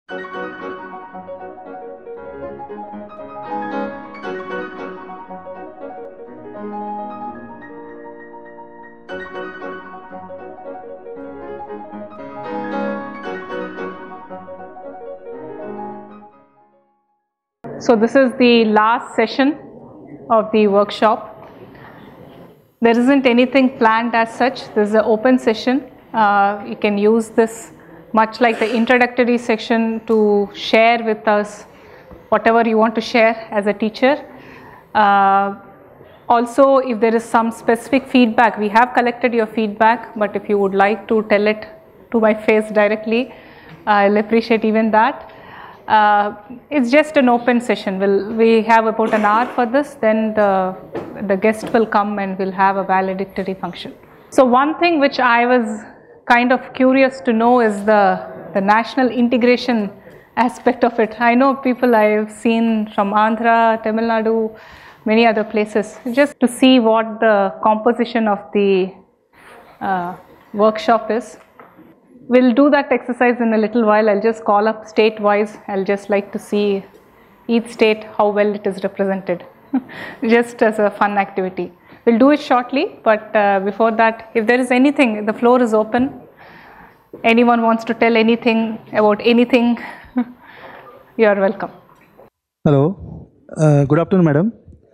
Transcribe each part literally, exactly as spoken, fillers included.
So this is the last session of the workshop. There isn't anything planned as such. This is an open session. Uh, you can use this much like the introductory section to share with us whatever you want to share as a teacher. Uh, also, if there is some specific feedback, we have collected your feedback, but if you would like to tell it to my face directly, I'll appreciate even that. Uh, it's just an open session. We'll, we have about an hour for this, then the, the guest will come and we'll have a valedictory function. So one thing which I was kind of curious to know is the, the national integration aspect of it. I know people I've seen from Andhra, Tamil Nadu, many other places, just to see what the composition of the uh, workshop is. We'll do that exercise in a little while. I'll just call up state-wise. I'll just like to see each state, how well it is represented, just as a fun activity. We'll do it shortly, but uh, before that, if there is anything, the floor is open. Anyone wants to tell anything about anything, you are welcome. Hello. Uh, good afternoon, madam.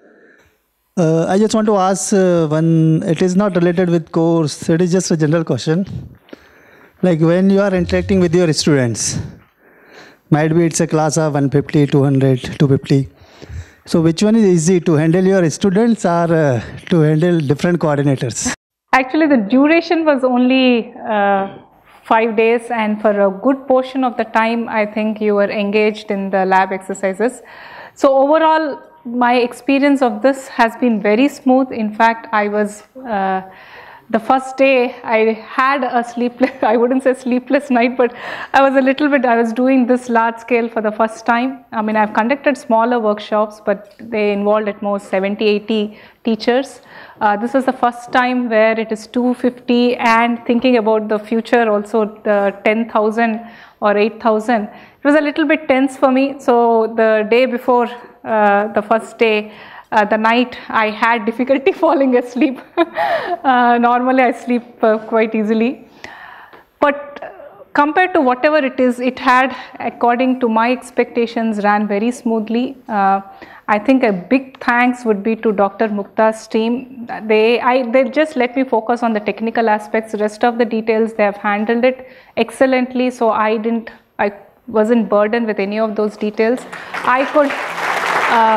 Uh, I just want to ask uh, one, it is not related with course, it is just a general question. Like when you are interacting with your students, might be it's a class of one fifty, two hundred, two fifty. So which one is easy to handle your students or uh, to handle different coordinators? Actually, the duration was only uh, five days, and for a good portion of the time, I think you were engaged in the lab exercises. So overall, my experience of this has been very smooth. In fact, I was uh, the first day I had a sleepless, I wouldn't say sleepless night, but I was a little bit, I was doing this large scale for the first time. I mean, I've conducted smaller workshops, but they involved at most seventy, eighty teachers. Uh, this is the first time where it is two fifty, and thinking about the future also, the ten thousand or eight thousand. It was a little bit tense for me. So the day before uh, the first day, Uh, the night, I had difficulty falling asleep. uh, normally I sleep uh, quite easily. But compared to whatever it is, it had, according to my expectations, ran very smoothly. Uh, I think a big thanks would be to Doctor Mukta's team. They, I, they just let me focus on the technical aspects. The rest of the details, they have handled it excellently. So I didn't, I wasn't burdened with any of those details. I could uh,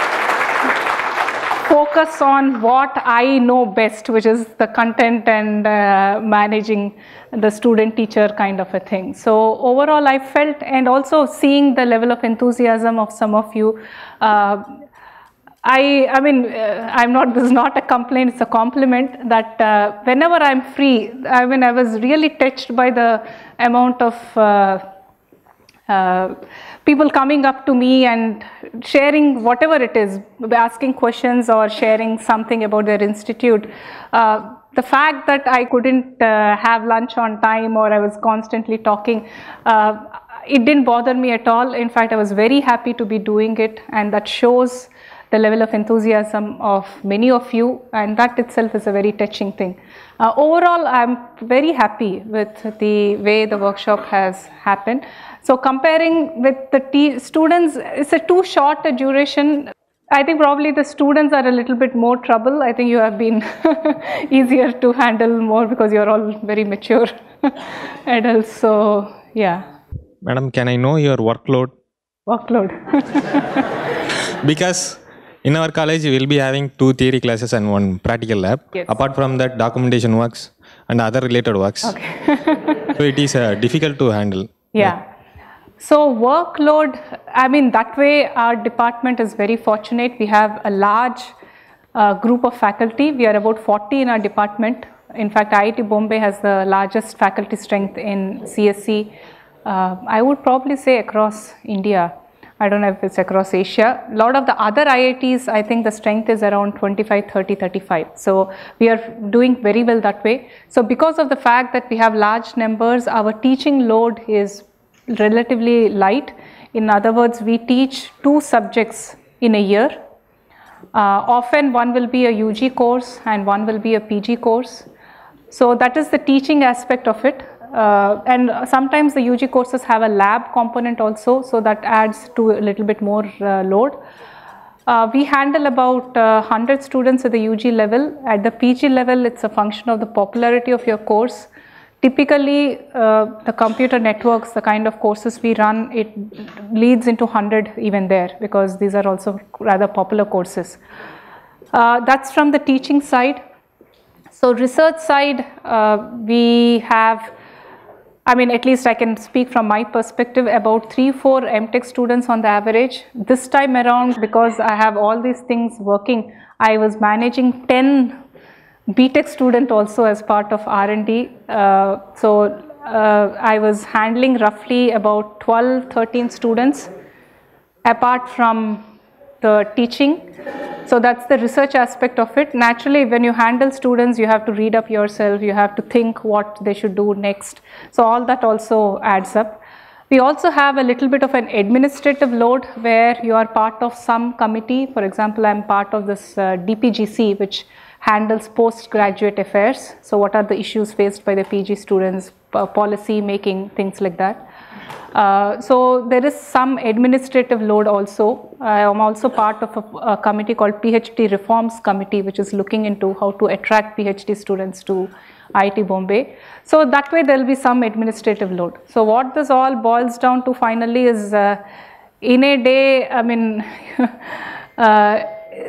focus on what I know best, which is the content and uh, managing the student-teacher kind of a thing. So overall, I felt, and also seeing the level of enthusiasm of some of you, uh, I, I mean, uh, I'm not, this is not a complaint, it's a compliment that uh, whenever I'm free, I mean, I was really touched by the amount of uh, uh, people coming up to me and sharing whatever it is, asking questions or sharing something about their institute. Uh, the fact that I couldn't uh, have lunch on time, or I was constantly talking, uh, it didn't bother me at all. In fact, I was very happy to be doing it, and that shows the level of enthusiasm of many of you, and that itself is a very touching thing. Uh, overall, I'm very happy with the way the workshop has happened. So comparing with the students, it's a too short a duration. I think probably the students are a little bit more trouble. I think you have been easier to handle more because you're all very mature adults. So yeah. Madam, can I know your workload? Workload. Because in our college, we will be having two theory classes and one practical lab. Yes. Apart from that, documentation works and other related works. Okay. So it is uh, difficult to handle. Yeah. So workload, I mean, that way our department is very fortunate. We have a large uh, group of faculty. We are about forty in our department. In fact, I I T Bombay has the largest faculty strength in C S C. Uh, I would probably say across India. I don't know if it's across Asia. A lot of the other I I Ts, I think the strength is around twenty-five, thirty, thirty-five. So we are doing very well that way. So because of the fact that we have large numbers, our teaching load is relatively light. In other words, we teach two subjects in a year. Uh, often one will be a U G course and one will be a P G course. So that is the teaching aspect of it. Uh, and sometimes the U G courses have a lab component also, so that adds to a little bit more uh, load. Uh, we handle about uh, one hundred students at the U G level. At the P G level, it's a function of the popularity of your course. Typically, uh, the computer networks, the kind of courses we run, it leads into one hundred even there, because these are also rather popular courses. Uh, that's from the teaching side. So research side, uh, we have, I mean, at least I can speak from my perspective, about three, four M Tech students on the average. This time around, because I have all these things working, I was managing ten B Tech student also as part of R and D. Uh, so uh, I was handling roughly about twelve, thirteen students apart from the teaching. So that's the research aspect of it. Naturally, when you handle students, you have to read up yourself, you have to think what they should do next. So all that also adds up. We also have a little bit of an administrative load where you are part of some committee. For example, I'm part of this uh, D P G C, which handles postgraduate affairs. So what are the issues faced by the P G students, policy making, things like that. Uh, so there is some administrative load also. I am also part of a, a committee called P H D Reforms Committee, which is looking into how to attract P H D students to I I T Bombay. So that way there will be some administrative load. So what this all boils down to finally is uh, in a day, I mean, uh,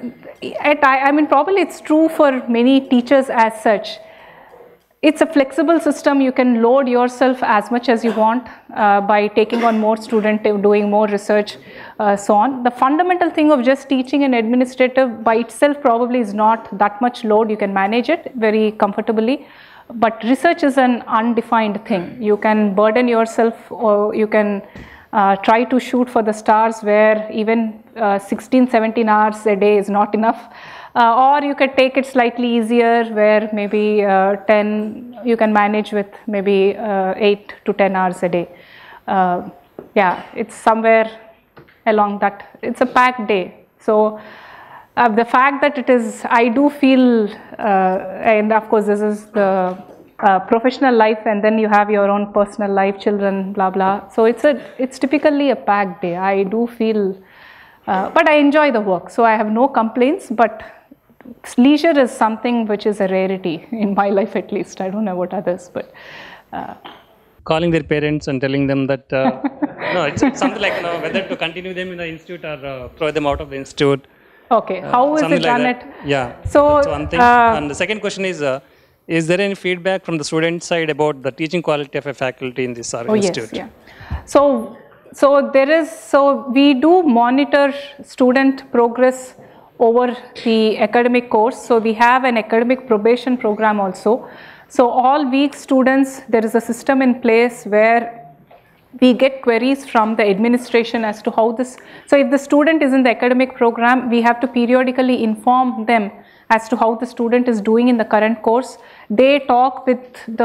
at, I mean probably it's true for many teachers as such. It's a flexible system. You can load yourself as much as you want uh, by taking on more students, doing more research, uh, so on. The fundamental thing of just teaching and administrative by itself probably is not that much load. You can manage it very comfortably. But research is an undefined thing. You can burden yourself, or you can uh, try to shoot for the stars where even uh, sixteen, seventeen hours a day is not enough. Uh, or you could take it slightly easier where maybe uh, ten, you can manage with maybe uh, eight to ten hours a day. Uh, yeah, it's somewhere along that. It's a packed day. So uh, the fact that it is, I do feel, uh, and of course this is the uh, professional life, and then you have your own personal life, children, blah, blah. So it's, a, it's typically a packed day. I do feel, uh, but I enjoy the work. So I have no complaints, but leisure is something which is a rarity in my life, at least. I don't know about others, but uh, calling their parents and telling them that uh, no, it's, it's something like, you know, whether to continue them in the institute or uh, throw them out of the institute. Okay, uh, how is it like done that. it? Yeah, so that's one thing. Uh, and the second question is, uh, is there any feedback from the student side about the teaching quality of a faculty in this uh, oh, institute? Yes, yeah. So, so there is, so we do monitor student progress over the academic course. So we have an academic probation program also. So all week students, there is a system in place where we get queries from the administration as to how this, so if the student is in the academic program, we have to periodically inform them as to how the student is doing in the current course. They talk with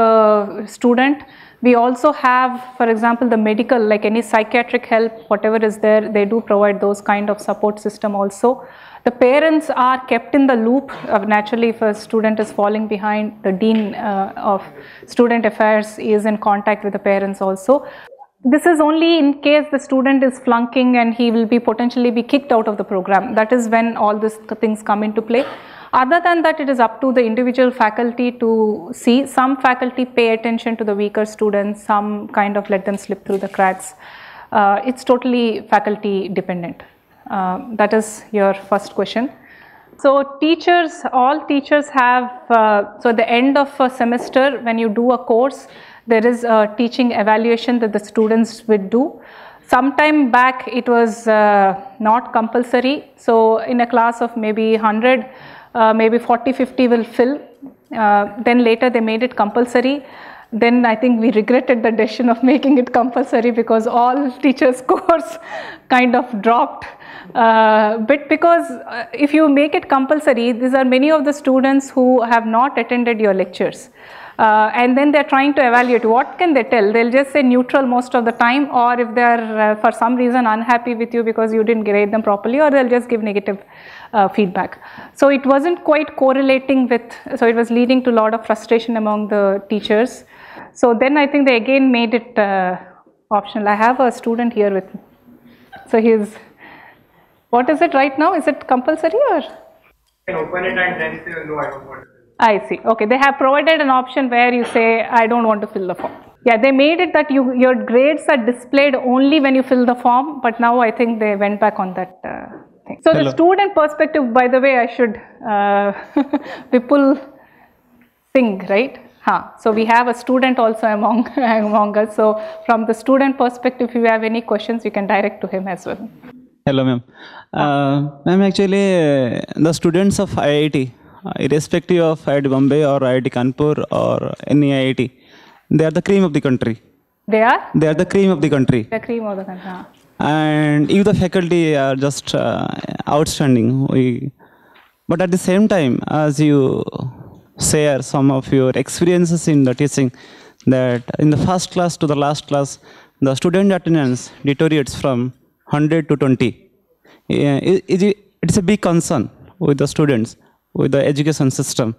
the student. We also have, for example, the medical, like any psychiatric help, whatever is there, they do provide those kind of support system also. The parents are kept in the loop. Uh, naturally, if a student is falling behind, the dean uh, of student affairs is in contact with the parents also. This is only in case the student is flunking and he will be potentially be kicked out of the program. That is when all these things come into play. Other than that, it is up to the individual faculty to see. Some faculty pay attention to the weaker students, some kind of let them slip through the cracks. Uh, it's totally faculty dependent. Uh, that is your first question. So teachers, all teachers have, uh, so at the end of a semester when you do a course, there is a teaching evaluation that the students would do. Sometime back it was uh, not compulsory. So in a class of maybe one hundred, uh, maybe forty, fifty will fill. Uh, then later they made it compulsory. Then I think we regretted the decision of making it compulsory because all teachers' scores kind of dropped. Uh, but because uh, if you make it compulsory, these are many of the students who have not attended your lectures. Uh, and then they're trying to evaluate. What can they tell? They'll just say neutral most of the time, or if they're uh, for some reason unhappy with you because you didn't grade them properly, or they'll just give negative uh, feedback. So it wasn't quite correlating with, so it was leading to a lot of frustration among the teachers. So then I think they again made it uh, optional. I have a student here with me. So he's, what is it right now? Is it compulsory or? You can open it and then say, no, I don't want to. I see. Okay, they have provided an option where you say, I don't want to fill the form. Yeah, they made it that you, your grades are displayed only when you fill the form, but now I think they went back on that uh, thing. So Hello. the student perspective, by the way, I should, uh, Vipul Singh, right? Huh. So we have a student also among, among us. So from the student perspective, if you have any questions, you can direct to him as well. Hello, ma'am. Uh, ma'am, actually, uh, the students of I I T, uh, irrespective of I I T Bombay or I I T Kanpur or any I I T, they are the cream of the country. They are? They are the cream of the country. The cream of the country. Huh. And if the faculty are just uh, outstanding, we, but at the same time, as you share some of your experiences in the teaching, that in the first class to the last class, the student attendance deteriorates from one hundred to twenty. Yeah, it, it, it's a big concern with the students, with the education system.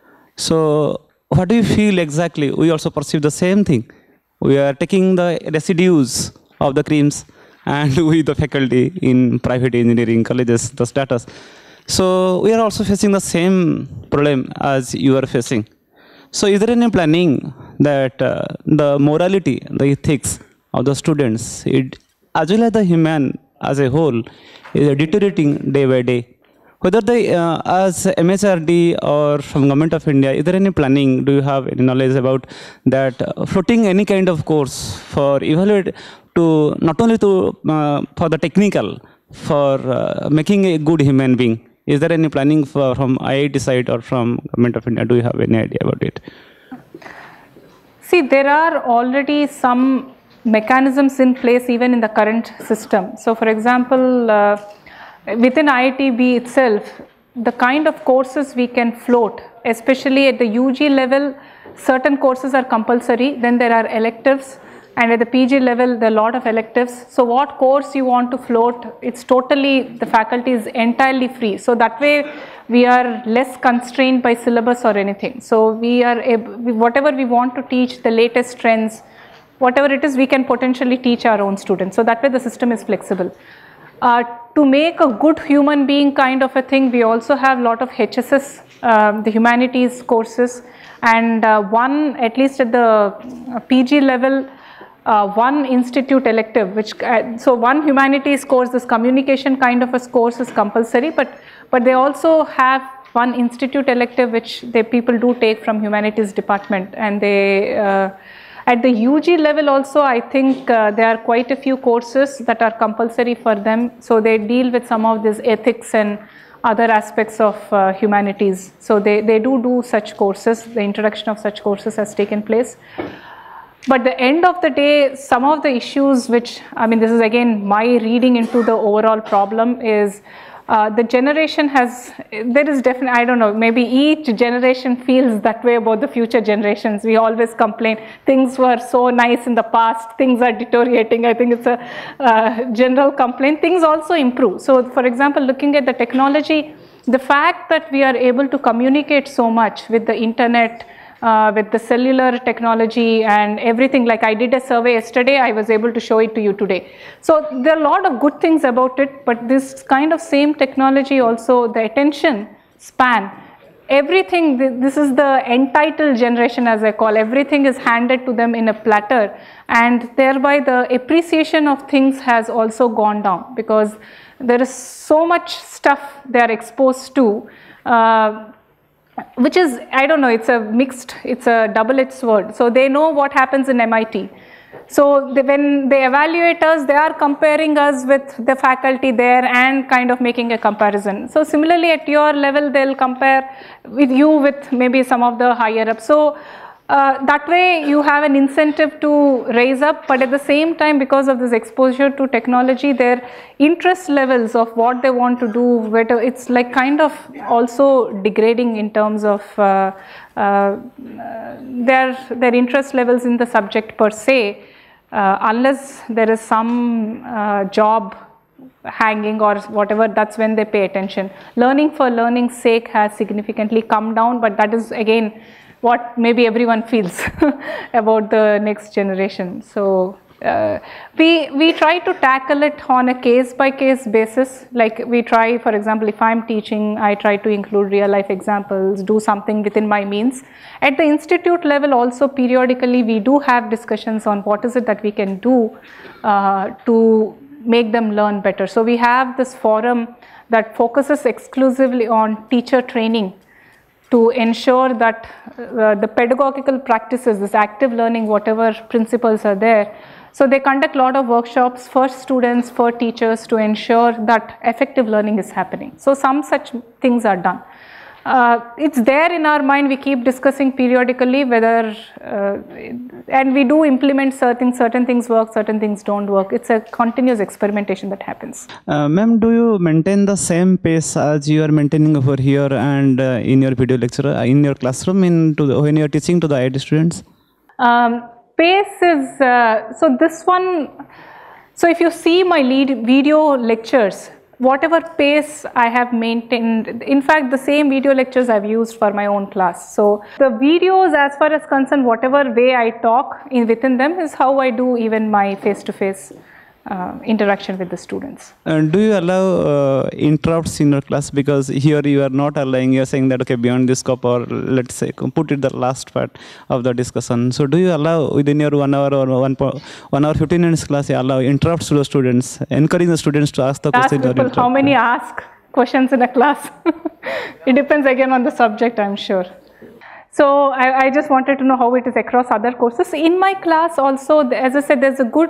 So what do you feel exactly? We also perceive the same thing. We are taking the residues of the creams and we the faculty in private engineering colleges, the status. So we are also facing the same problem as you are facing. So is there any planning that uh, the morality, the ethics of the students, it, as well as the human as a whole, is deteriorating day by day? Whether the, uh, as M H R D or from Government of India, is there any planning, do you have any knowledge about that, uh, floating any kind of course for evaluate to, not only to, uh, for the technical, for uh, making a good human being? Is there any planning for, from I I T side or from Government of India? Do you have any idea about it? See, there are already some mechanisms in place even in the current system. So for example, uh, within I I T B itself, the kind of courses we can float, especially at the U G level, certain courses are compulsory, then there are electives, and at the P G level, there are a lot of electives. So what course you want to float, it's totally, the faculty is entirely free. So that way, we are less constrained by syllabus or anything. So we are, able, whatever we want to teach, the latest trends, whatever it is, we can potentially teach our own students. So that way the system is flexible. Uh, to make a good human being kind of a thing, we also have a lot of H S S, um, the humanities courses, and uh, one, at least at the P G level, uh, one institute elective, which, uh, so one humanities course, this communication kind of a course is compulsory, but, but they also have one institute elective which they people do take from humanities department, and they, uh, at the U G level also, I think uh, there are quite a few courses that are compulsory for them. So they deal with some of these ethics and other aspects of uh, humanities. So they, they do do such courses. The introduction of such courses has taken place. But the end of the day, some of the issues which, I mean, this is again my reading into the overall problem is Uh, the generation has, there is definitely, I don't know, maybe each generation feels that way about the future generations. We always complain, things were so nice in the past, things are deteriorating. I think it's a uh, general complaint. Things also improve. So for example, looking at the technology, the fact that we are able to communicate so much with the internet, Uh, with the cellular technology and everything, like I did a survey yesterday, I was able to show it to you today. So there are a lot of good things about it, but this kind of same technology also, the attention span, everything, this is the entitled generation as I call, everything is handed to them in a platter, and thereby the appreciation of things has also gone down because there is so much stuff they are exposed to. Uh, which is, I don't know, it's a mixed, it's a double-edged sword. So they know what happens in M I T. So they, when they evaluate us, they are comparing us with the faculty there and kind of making a comparison. So similarly at your level, they'll compare with you with maybe some of the higher up. So Uh, that way you have an incentive to raise up, but at the same time, because of this exposure to technology, their interest levels of what they want to do, whether it's like kind of also degrading in terms of uh, uh, their, their interest levels in the subject per se, uh, unless there is some uh, job hanging or whatever, that's when they pay attention. Learning for learning's sake has significantly come down, but that is again what maybe everyone feels about the next generation. So uh, we we try to tackle it on a case by case basis. Like we try, for example, if I'm teaching, I try to include real life examples, do something within my means. At the institute level also, periodically we do have discussions on what is it that we can do uh, to make them learn better. So we have this forum that focuses exclusively on teacher training to ensure that uh, the pedagogical practices, this active learning, whatever principles are there. So they conduct a lot of workshops for students, for teachers, to ensure that effective learning is happening. So some such things are done. Uh, it's there in our mind, we keep discussing periodically whether, uh, and we do implement certain, certain things work, certain things don't work. It's a continuous experimentation that happens. Uh, Ma'am, do you maintain the same pace as you are maintaining over here and uh, in your video lecture, uh, in your classroom, in to the, when you are teaching to the I I T students? Um, pace is, uh, so this one, so if you see my lead video lectures, whatever pace I have maintained, in fact the same video lectures I've used for my own class. So the videos, as far as concerned, whatever way I talk in within them is how I do even my face-to-face uh, interaction with the students. Uh, do you allow uh, interrupts in your class? Because here you are not allowing, you are saying that okay, beyond this scope, or let's say put it the last part of the discussion. So do you allow within your one hour or one, one hour fifteen minutes class, you allow interrupts to the students, encourage the students to ask the Ask question? People how many ask questions in a class. It depends again on the subject, I'm sure. So I, I just wanted to know how it is across other courses. In my class also, as I said, there's a good,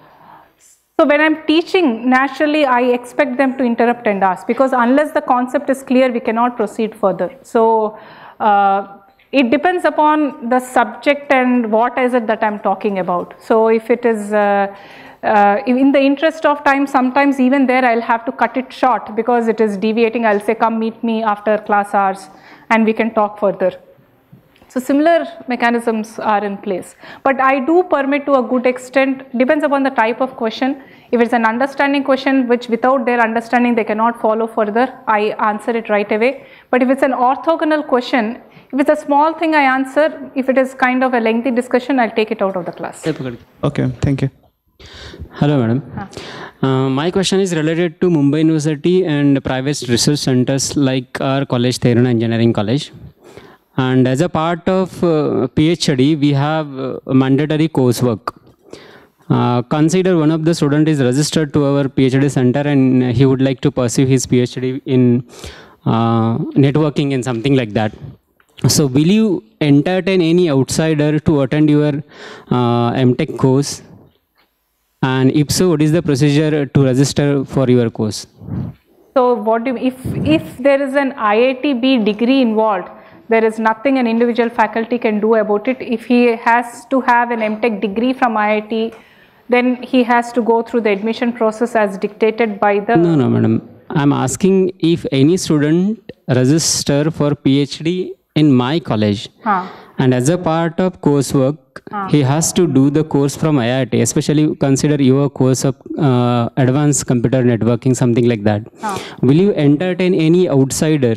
so when I'm teaching, naturally I expect them to interrupt and ask, because unless the concept is clear, we cannot proceed further. So uh, it depends upon the subject and what is it that I'm talking about. So if it is uh, uh, in the interest of time, sometimes even there I'll have to cut it short because it is deviating. I'll say, come meet me after class hours and we can talk further. So similar mechanisms are in place, but I do permit to a good extent, depends upon the type of question. If it's an understanding question which without their understanding they cannot follow further, I answer it right away. But if it's an orthogonal question, if it's a small thing I answer, if it is kind of a lengthy discussion, I'll take it out of the class. Okay, thank you. Hello madam. Uh, my question is related to Mumbai University and private research centers like our college, Theruna Engineering College. And as a part of uh, PhD, we have uh, mandatory coursework. Uh, consider one of the student is registered to our PhD center and he would like to pursue his PhD in uh, networking and something like that. So will you entertain any outsider to attend your uh, M Tech course? And if so, what is the procedure to register for your course? So what do you, if, if there is an I I T B degree involved, there is nothing an individual faculty can do about it. If he has to have an M Tech degree from I I T, then he has to go through the admission process as dictated by the... No, no, madam. I'm asking if any student register for PhD in my college, Huh. and as a part of coursework, Huh. he has to do the course from I I T, especially consider your course of uh, advanced computer networking, something like that. Huh. Will you entertain any outsider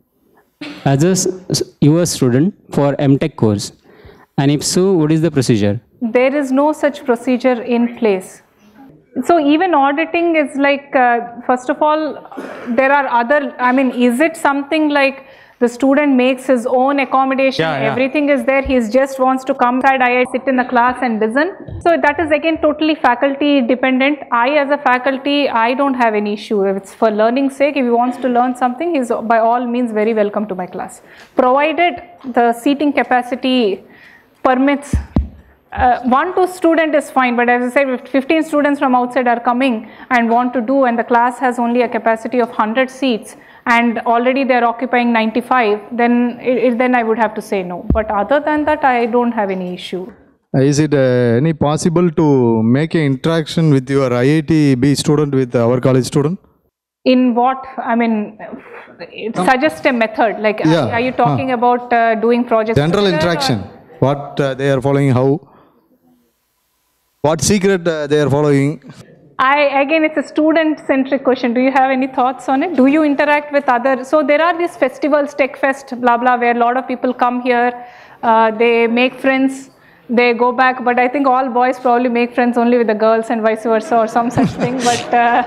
as a your student for M Tech course? And if so, what is the procedure? There is no such procedure in place. So even auditing is like, uh, first of all, there are other, I mean, is it something like the student makes his own accommodation, Yeah, yeah. everything is there, he just wants to come inside I I T, sit in the class and listen? So that is again totally faculty dependent. I as a faculty, I don't have any issue. If it's for learning's sake, if he wants to learn something, he's by all means very welcome to my class. Provided the seating capacity permits. Uh, one to student is fine, but as I said, if fifteen students from outside are coming and want to do, and the class has only a capacity of one hundred seats, and already they're occupying ninety-five, then, it, it, then I would have to say no. But other than that, I don't have any issue. Is it uh, any possible to make an interaction with your I I T B student with our college student? In what, I mean, it suggests a method, like Yeah. are, are you talking Huh. about uh, doing projects? General together, interaction. or- What uh, they are following, how? What secret uh, they are following? I, again, it's a student-centric question. Do you have any thoughts on it? Do you interact with other, so there are these festivals, Tech Fest, blah, blah, where a lot of people come here, uh, they make friends, they go back, but I think all boys probably make friends only with the girls and vice versa or some such thing, but... Uh,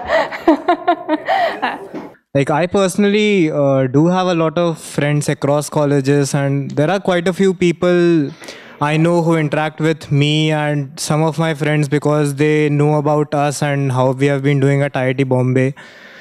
Like I personally uh, do have a lot of friends across colleges, and there are quite a few people I know who interact with me and some of my friends because they know about us and how we have been doing at I I T Bombay.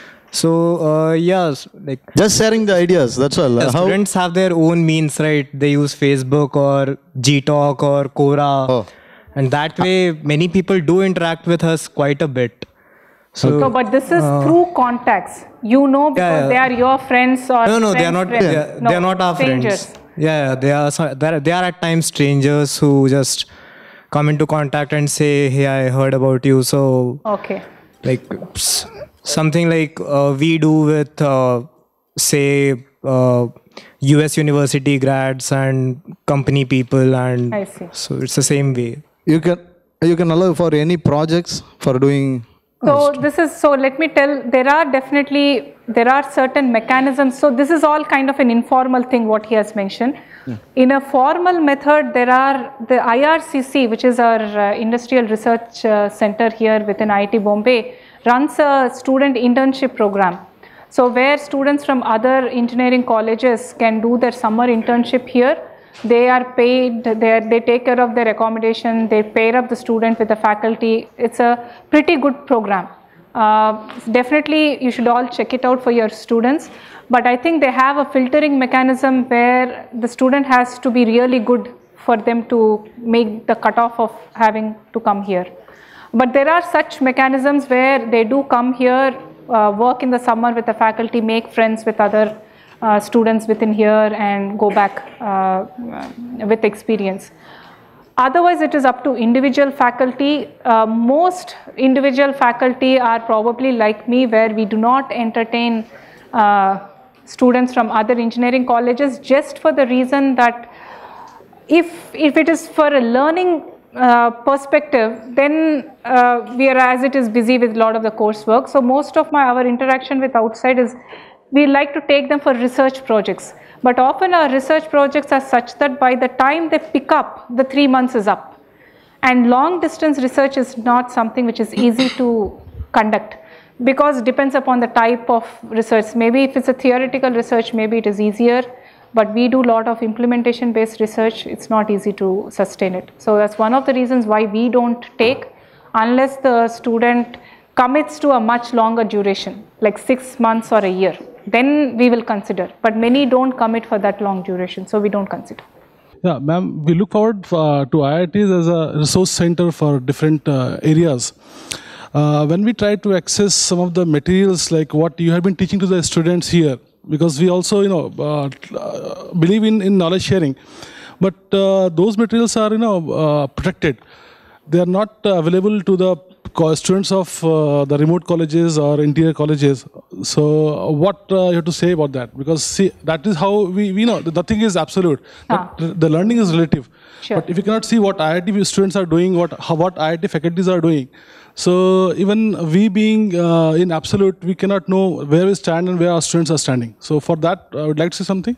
So uh, yes, like Just sharing the ideas, that's all. the How? students have their own means, right? They use Facebook or G Talk or Quora, Oh. and that way many people do interact with us quite a bit. So, so, but this is through contacts. You know because yeah. they are your friends or no, no, they are friends' not. friends. They are, No, they are not our strangers. friends. Yeah, yeah, they are. so- They are, they are at times strangers who just come into contact and say, "Hey, I heard about you." So, Okay. like s- something like uh, we do with, uh, say, uh, U S university grads and company people, and I see. so it's the same way. You can, you can allow for any projects for doing. So this is, so let me tell, there are definitely, there are certain mechanisms. So this is all kind of an informal thing what he has mentioned. In a formal method, there are the I R C C, which is our uh, Industrial Research uh, Center here within I I T Bombay, runs a student internship program. So where students from other engineering colleges can do their summer internship here. They are paid, they, are, they take care of their accommodation, they pair up the student with the faculty. It's a pretty good program. Uh, definitely you should all check it out for your students. But I think they have a filtering mechanism where the student has to be really good for them to make the cutoff of having to come here. But there are such mechanisms where they do come here, uh, work in the summer with the faculty, make friends with other Uh, students within here and go back uh, with experience. Otherwise, it is up to individual faculty. Uh, most individual faculty are probably like me, where we do not entertain uh, students from other engineering colleges, just for the reason that if, if it is for a learning uh, perspective, then uh, we are, as it is, busy with a lot of the coursework. So most of my our interaction with outside is we like to take them for research projects, but often our research projects are such that by the time they pick up, the three months is up. And long distance research is not something which is easy to conduct, because it depends upon the type of research. Maybe if it's a theoretical research, maybe it is easier, but we do a lot of implementation based research, it's not easy to sustain it. So that's one of the reasons why we don't take, unless the student commits to a much longer duration, like six months or a year. Then we will consider, but many don't commit for that long duration, so we don't consider. Yeah, ma'am, we look forward uh, to I I Ts as a resource center for different uh, areas. Uh, when we try to access some of the materials like what you have been teaching to the students here, because we also, you know, uh, believe in, in knowledge sharing, but uh, those materials are, you know, uh, protected. They are not uh, available to the students of uh, the remote colleges or interior colleges. So what uh, you have to say about that? Because see, that is how we, we know that nothing is absolute. Ah. But the learning is relative. Sure. But if you cannot see what I I T students are doing, what how, what I I T faculties are doing, so even we being uh, in absolute, we cannot know where we stand and where our students are standing. So for that, I would like to say something.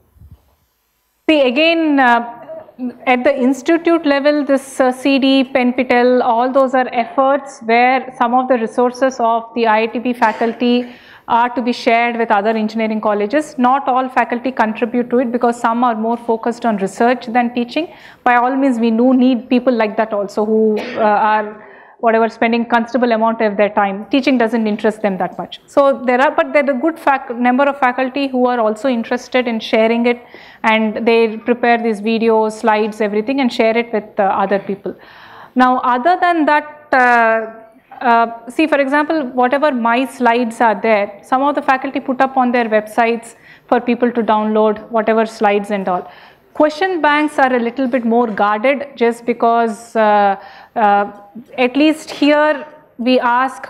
See, again, uh, at the institute level, this uh, C D, PenPitel, all those are efforts where some of the resources of the I I T B faculty are to be shared with other engineering colleges. Not all faculty contribute to it, because some are more focused on research than teaching. By all means, we do need people like that also, who uh, are whatever spending considerable amount of their time. Teaching doesn't interest them that much. So there are, but there are a good fac number of faculty who are also interested in sharing it, and they prepare these videos, slides, everything, and share it with uh, other people. Now, other than that, uh, uh, see, for example, whatever my slides are there, some of the faculty put up on their websites for people to download whatever slides and all. Question banks are a little bit more guarded just because uh, uh, at least here we ask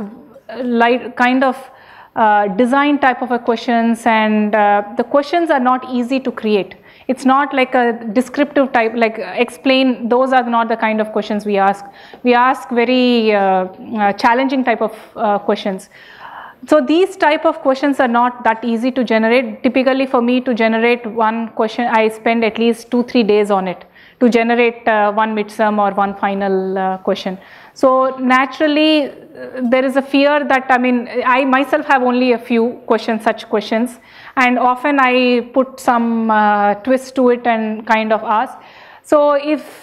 like kind of uh, design type of a questions, and uh, the questions are not easy to create. It's not like a descriptive type, like explain, those are not the kind of questions we ask. We ask very uh, uh, challenging type of uh, questions. So these type of questions are not that easy to generate. Typically for me to generate one question, I spend at least two, three days on it to generate uh, one midsum or one final uh, question. So naturally, uh, there is a fear that, I mean, I myself have only a few questions, such questions, and often I put some uh, twist to it and kind of ask. So if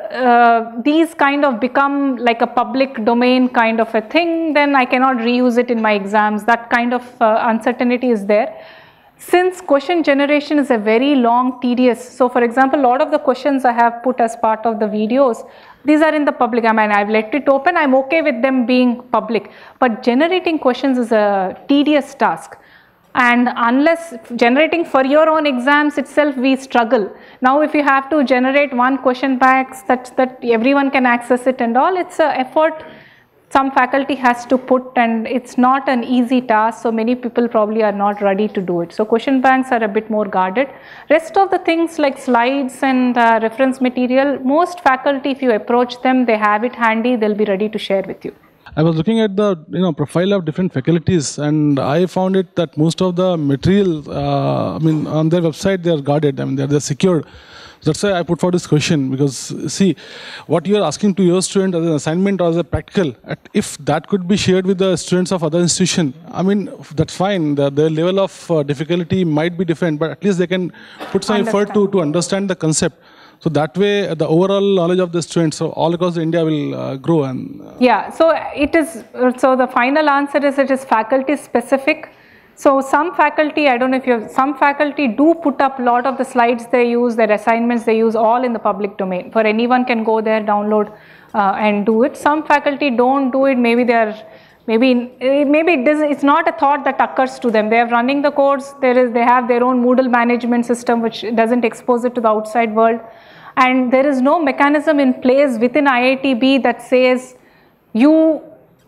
uh, these kind of become like a public domain kind of a thing, then I cannot reuse it in my exams. That kind of uh, uncertainty is there. Since question generation is a very long, tedious, so for example, a lot of the questions I have put as part of the videos, these are in the public. I mean, I've let it open, I'm okay with them being public. But generating questions is a tedious task. And unless generating for your own exams itself, we struggle. Now, if you have to generate one question bank such that everyone can access it and all, it's an effort some faculty has to put, and it's not an easy task, so many people probably are not ready to do it. So question banks are a bit more guarded. Rest of the things like slides and uh, reference material, most faculty, if you approach them, they have it handy, they'll be ready to share with you. I was looking at the you know profile of different faculties, and I found it that most of the material, uh, I mean, on their website they are guarded. I mean, they're, they're secured. That's why I put for this question, because see, what you are asking to your student as an assignment or as a practical, if that could be shared with the students of other institution, I mean, that's fine. The, the level of uh, difficulty might be different, but at least they can put some Understand. effort to, to understand the concept. So that way, the overall knowledge of the students, so all across India will uh, grow. And uh, yeah, so it is. So the final answer is it is faculty specific. So some faculty, I don't know if you have, some faculty do put up a lot of the slides they use, their assignments they use, all in the public domain. For anyone can go there, download uh, and do it. Some faculty don't do it. Maybe they are, maybe maybe it doesn't. It's not a thought that occurs to them. They are running the course. There is, they have their own Moodle management system which doesn't expose it to the outside world. And there is no mechanism in place within I I T B that says you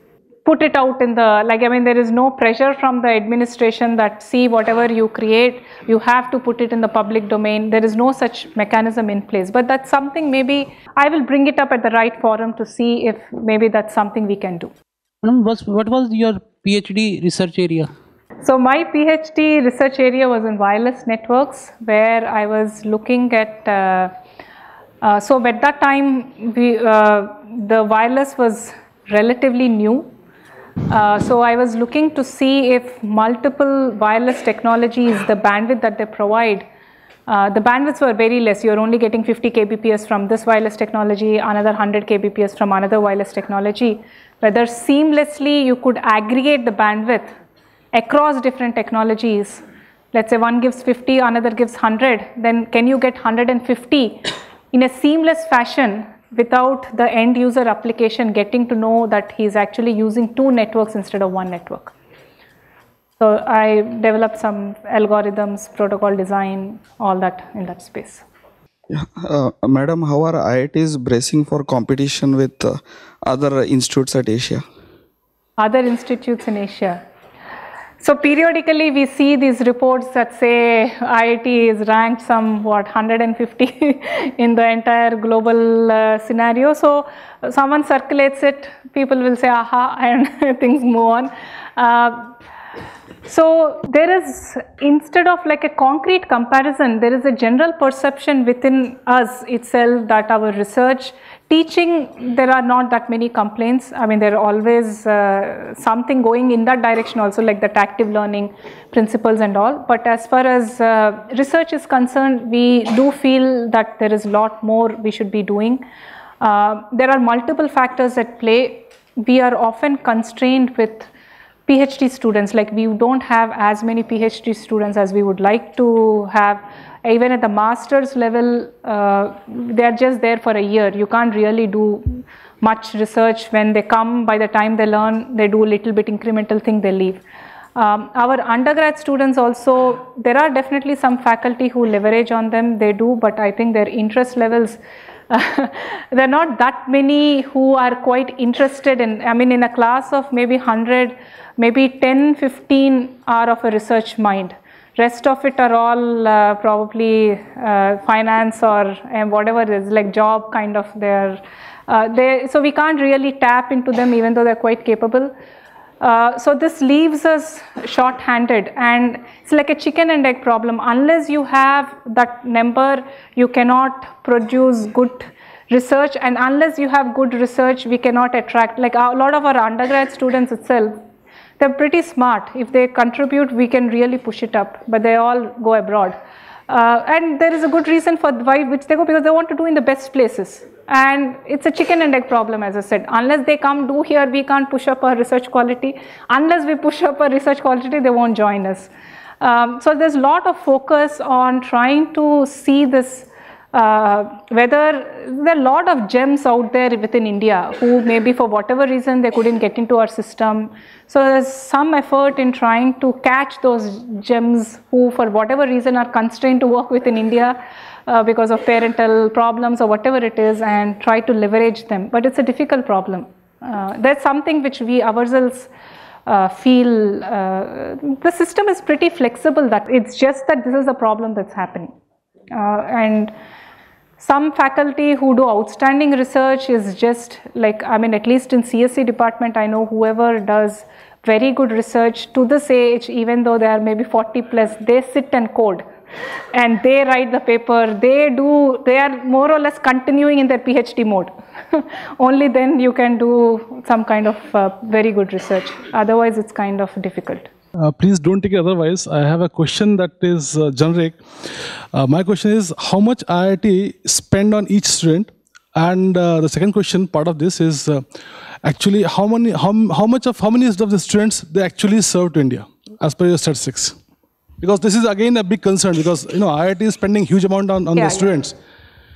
put it out in the, like, I mean, there is no pressure from the administration that see whatever you create, you have to put it in the public domain. There is no such mechanism in place. But that's something maybe I will bring it up at the right forum to see if maybe that's something we can do. What was your PhD research area? So my PhD research area was in wireless networks, where I was looking at uh, Uh, so at that time, we, uh, the wireless was relatively new. Uh, so I was looking to see if multiple wireless technologies, the bandwidth that they provide, uh, the bandwidths were very less. You're only getting fifty K B P S from this wireless technology, another one hundred K B P S from another wireless technology. Whether seamlessly you could aggregate the bandwidth across different technologies. Let's say one gives fifty, another gives one hundred, then can you get one hundred fifty? In a seamless fashion without the end user application getting to know that he's actually using two networks instead of one network. So I developed some algorithms, protocol design, all that in that space. Yeah, uh, Madam, how are I I Ts bracing for competition with uh, other institutes at Asia? Other institutes in Asia. So periodically we see these reports that say I I T is ranked some what one hundred fifty in the entire global uh, scenario. So someone circulates it, people will say aha, and things move on. Uh, so there is, instead of like a concrete comparison, there is a general perception within us itself that our research, teaching, there are not that many complaints. I mean, there are always uh, something going in that direction also, like that active learning principles and all. But as far as uh, research is concerned, we do feel that there is a lot more we should be doing. Uh, there are multiple factors at play. We are often constrained with PhD students, like we don't have as many PhD students as we would like to have. Even at the master's level, uh, they are just there for a year. You can't really do much research. When they come, by the time they learn, they do a little bit incremental thing, they leave. Um, our undergrad students also, there are definitely some faculty who leverage on them, they do, but I think their interest levels, uh, there are not that many who are quite interested in, I mean in a class of maybe one hundred, maybe ten, fifteen are of a research mind. Rest of it are all uh, probably uh, finance or uh, whatever it is, like job kind of there. Uh, they, so we can't really tap into them even though they're quite capable. Uh, so this leaves us short-handed, and it's like a chicken and egg problem. Unless you have that number, you cannot produce good research, and unless you have good research, we cannot attract, like a lot of our undergrad students itself, they're pretty smart. If they contribute, we can really push it up, but they all go abroad. Uh, and there is a good reason for why which they go, because they want to do in the best places. And it's a chicken and egg problem, as I said. Unless they come do here, we can't push up our research quality. Unless we push up our research quality, they won't join us. Um, so there's a lot of focus on trying to see this, uh, whether there are a lot of gems out there within India who maybe for whatever reason they couldn't get into our system. So there's some effort in trying to catch those gems who for whatever reason are constrained to work within India uh, because of parental problems or whatever it is, and try to leverage them. But it's a difficult problem. Uh, that's something which we ourselves uh, feel, uh, the system is pretty flexible, that it's just that this is a problem that's happening. Uh, and some faculty who do outstanding research is just like, I mean, at least in C S E department, I know whoever does very good research to this age, even though they are maybe forty plus, they sit and code and they write the paper, they do, they are more or less continuing in their PhD mode. Only then you can do some kind of uh, very good research. Otherwise, it's kind of difficult. Uh, please don't take it otherwise. I have a question that is uh, generic. Uh, my question is, how much I I T spend on each student? And uh, the second question, part of this is uh, actually how many, how, how much of, how many of the students they actually serve to India as per your statistics? Because this is again a big concern, because you know I I T is spending huge amount on, on yeah, the students. Yeah.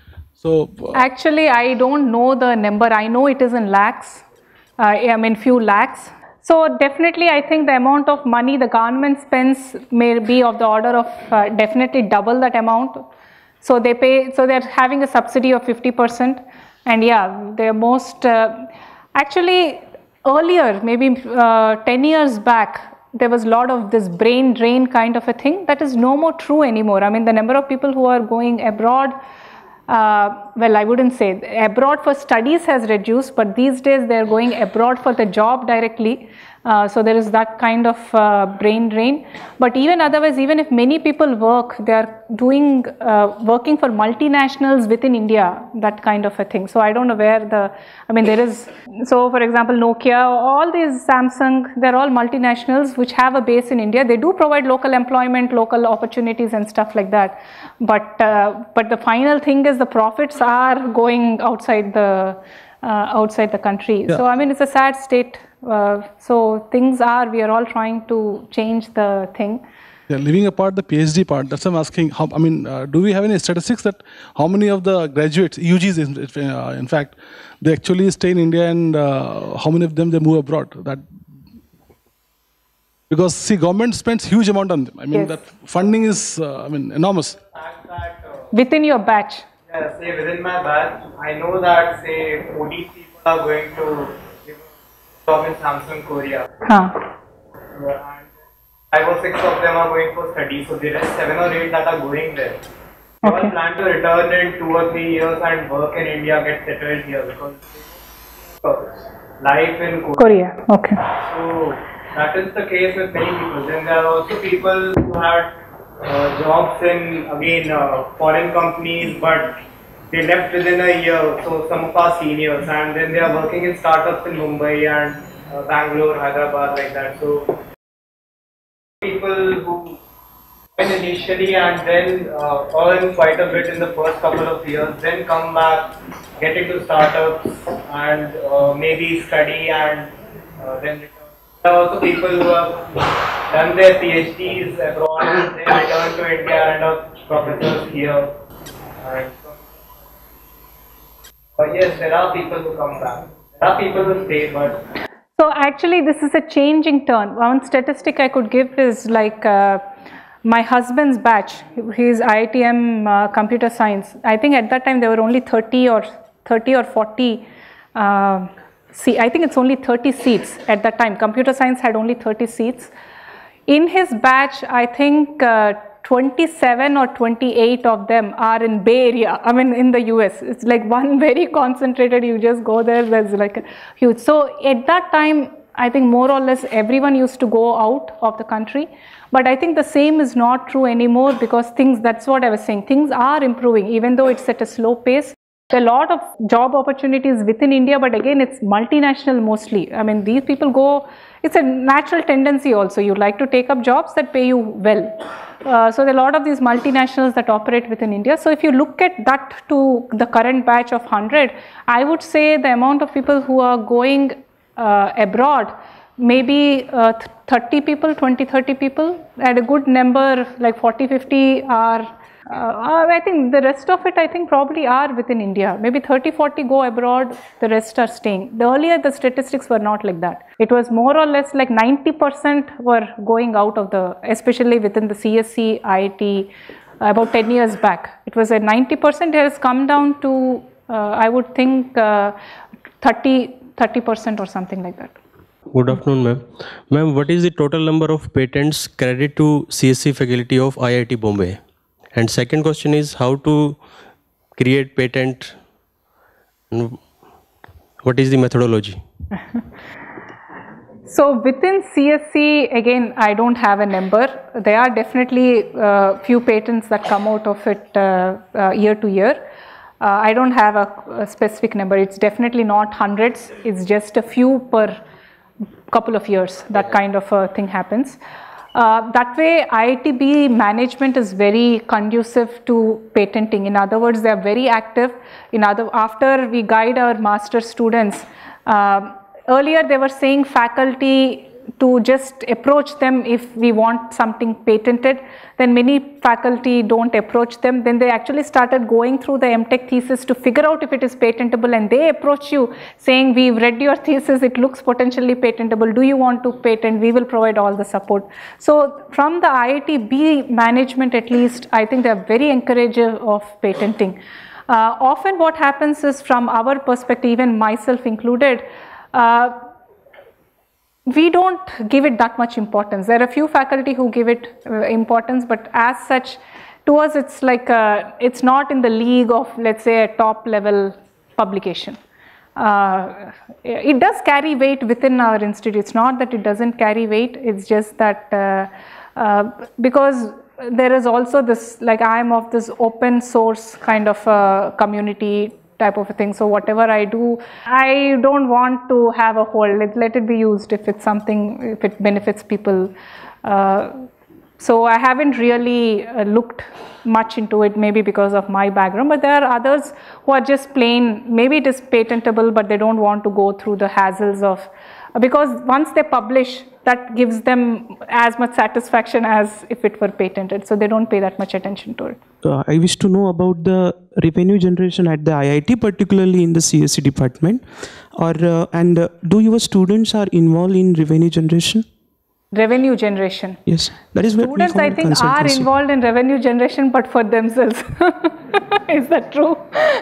So uh, actually, I don't know the number. I know it is in lakhs. Uh, I mean, few lakhs. So definitely, I think the amount of money the government spends may be of the order of uh, definitely double that amount. So they pay. So they're having a subsidy of fifty percent, and yeah, they're most uh, actually earlier, maybe uh, ten years back, there was a lot of this brain drain kind of a thing. That is no more true anymore. I mean, the number of people who are going abroad, uh, well, I wouldn't say abroad for studies has reduced, but these days they're going abroad for the job directly. Uh, so there is that kind of uh, brain drain. But even otherwise, even if many people work, they are doing, uh, working for multinationals within India, that kind of a thing. So I don't know where the, I mean there is, so for example Nokia, all these Samsung, they're all multinationals which have a base in India. They do provide local employment, local opportunities and stuff like that. But, uh, but the final thing is the profits are going outside the, uh, outside the country. Yeah. So I mean it's a sad state. Uh, so things are, we are all trying to change the thing. Yeah, leaving apart the PhD part, that's what I'm asking. How, I mean, uh, do we have any statistics that how many of the graduates, U Gs in, uh, in fact, they actually stay in India, and uh, how many of them they move abroad? That because see, government spends huge amount on them. I mean, yes. that funding is, uh, I mean, enormous. Fact that, uh, within your batch. Yeah, say within my batch, I know that say forty people are going to job in Samsung Korea. Huh. Uh, and five or six of them are going for study, so there are seven or eight that are going there. They Okay. all plan to return in two or three years and work in India, get settled here, because life in Korea. Korea. Okay. So that is the case with many people. Then there are also people who had uh, jobs in again uh, foreign companies, but they left within a year. So some of our seniors, and then they are working in startups in Mumbai and uh, Bangalore, Hyderabad, like that. So people who join initially and then uh, earn quite a bit in the first couple of years, then come back, get into startups, and uh, maybe study and uh, then return. There are also people who have done their PhDs abroad and then return to India and are professors here. And But yes, there are people who come back. There are people who stay, but... So actually this is a changing turn. One statistic I could give is like uh, my husband's batch, he's I I T M uh, computer science. I think at that time there were only thirty or forty, uh, see, I think it's only thirty seats at that time. Computer science had only thirty seats. In his batch, I think uh, twenty-seven or twenty-eight of them are in Bay Area, I mean in the U S. It's like one very concentrated, you just go there, there's like a huge. So at that time, I think more or less everyone used to go out of the country. But I think the same is not true anymore because things, that's what I was saying, things are improving even though it's at a slow pace. There are a lot of job opportunities within India, but again it's multinational mostly. I mean these people go, it's a natural tendency also, you like to take up jobs that pay you well. Uh, so there are a lot of these multinationals that operate within India. So if you look at that to the current batch of one hundred, I would say the amount of people who are going uh, abroad, maybe uh, thirty people, twenty, thirty people, and a good number like forty, fifty are, uh, I think the rest of it I think probably are within India. Maybe thirty, forty go abroad, the rest are staying. The earlier the statistics were not like that. It was more or less like ninety percent were going out of the, especially within the C S C, I I T, about ten years back. It was at ninety percent, it has come down to, uh, I would think uh, thirty percent or something like that. Good afternoon, ma'am. Ma'am, what is the total number of patents credited to C S C faculty of I I T Bombay? And second question is how to create patent, what is the methodology? So within C S C, again, I don't have a number. There are definitely uh, few patents that come out of it uh, uh, year to year. Uh, I don't have a, a specific number. It's definitely not hundreds. It's just a few per couple of years. That kind of a thing happens. Uh, that way, I I T B management is very conducive to patenting. In other words, they are very active. In other, after we guide our master students, uh, earlier they were saying faculty to just approach them if we want something patented. Then many faculty don't approach them. Then they actually started going through the M Tech thesis to figure out if it is patentable, and they approach you saying, we've read your thesis, it looks potentially patentable, do you want to patent, we will provide all the support. So from the I I T B management at least, I think they are very encouraging of patenting. Uh, often what happens is, from our perspective, even myself included, uh, we don't give it that much importance. There are a few faculty who give it uh, importance, but as such, to us it's like, a, it's not in the league of, let's say, a top level publication. Uh, it does carry weight within our institute. It's not that it doesn't carry weight, it's just that uh, uh, because there is also this, like I am of this open source kind of uh, community type of a thing. So whatever I do, I don't want to have a hold. Let, let it be used if it's something, if it benefits people. Uh, so I haven't really uh, looked much into it, maybe because of my background, but there are others who are just plain, maybe it is patentable, but they don't want to go through the hassles of, because once they publish, that gives them as much satisfaction as if it were patented. So they don't pay that much attention to it. Uh, I wish to know about the revenue generation at the I I T, particularly in the C S C department. Or uh, and uh, do your students are involved in revenue generation? Revenue generation. Yes, that is what students I think are involved in revenue generation, but for themselves. Is that true?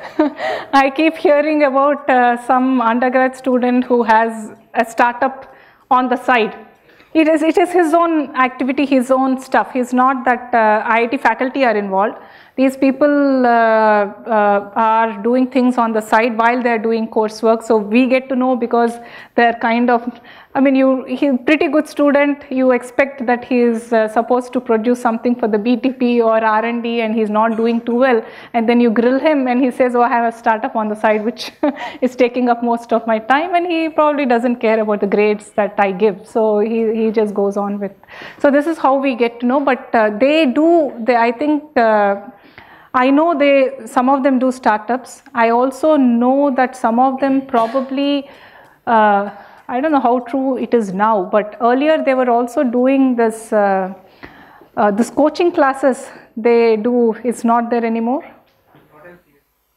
I keep hearing about uh, some undergrad student who has a startup on the side. It is, it is his own activity, his own stuff. He's not that uh, I I T faculty are involved. These people uh, uh, are doing things on the side while they're doing coursework. So we get to know because they're kind of, I mean, you, he's a pretty good student. You expect that he is uh, supposed to produce something for the B T P or R and D, and he's not doing too well. And then you grill him and he says, oh, I have a startup on the side which is taking up most of my time. And he probably doesn't care about the grades that I give. So he, he just goes on with. So this is how we get to know. But uh, they do, they, I think, uh, I know they, some of them do startups. I also know that some of them probably, uh, I don't know how true it is now, but earlier they were also doing this, uh, uh, this coaching classes they do, it's not there anymore.